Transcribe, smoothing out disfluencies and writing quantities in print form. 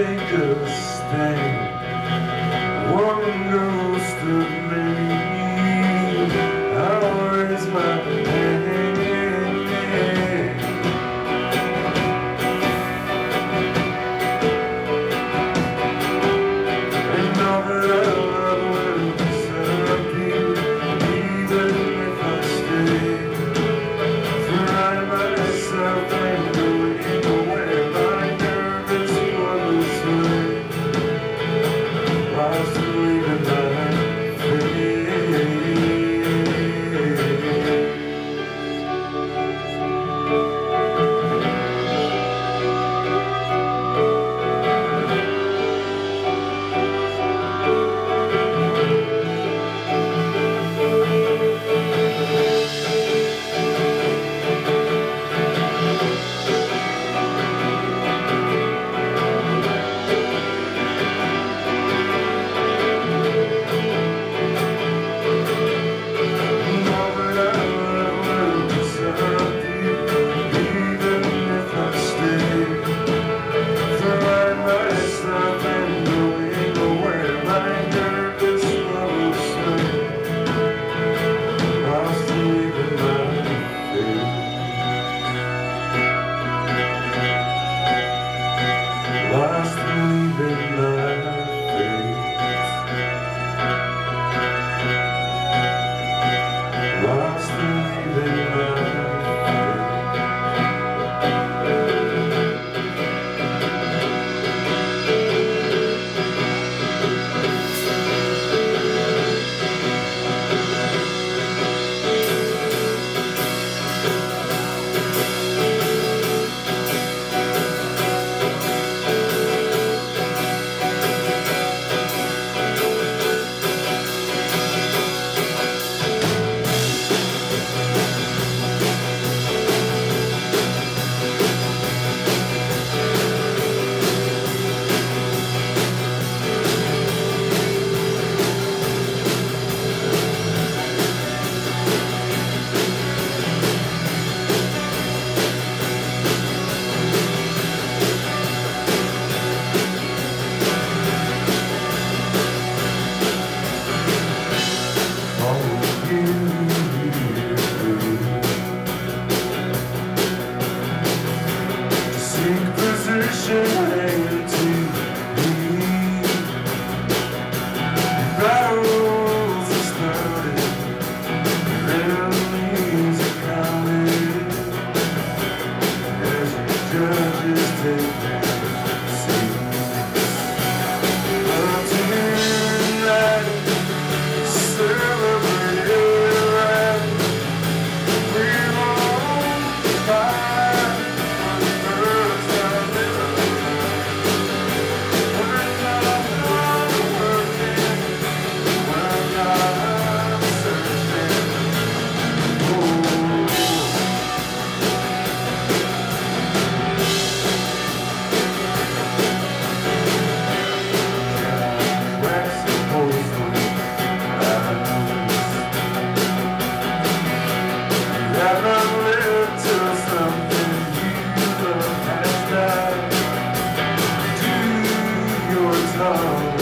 take a stand. One ghost of me, I'll raise my hand. And know that our love will disappear, even if I stay. For I myself ain't going nowhere. My nervous wonders way, lost and leaving my face. Lost and leaving my face. Lost and leaving my position hanging to me. Battles are started, enemies are coming, as the judges take their seats. But tonight, celebrate right. We won't fight for the first time ever. We're not working, we're not searching. We're supposed to haven't lived till something you love has died. Do your tongue